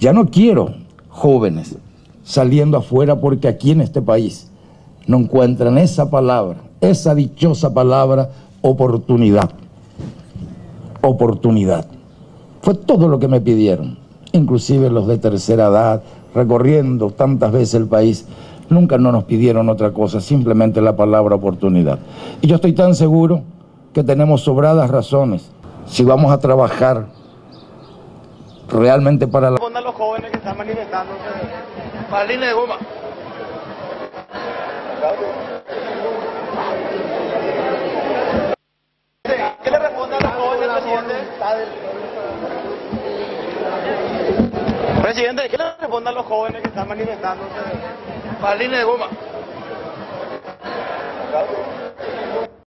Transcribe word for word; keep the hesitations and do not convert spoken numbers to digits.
Ya no quiero jóvenes saliendo afuera porque aquí en este país no encuentran esa palabra, esa dichosa palabra, oportunidad. Oportunidad. Fue todo lo que me pidieron, inclusive los de tercera edad, recorriendo tantas veces el país, nunca no nos pidieron otra cosa, simplemente la palabra oportunidad. Y yo estoy tan seguro que tenemos sobradas razones, si vamos a trabajar realmente para la... Respondan los jóvenes que están manifestándose para la línea de goma. ¿Qué le responde a los jóvenes, presidente? Presidente, ¿qué le responde a los jóvenes que están manifestándose para la línea de goma?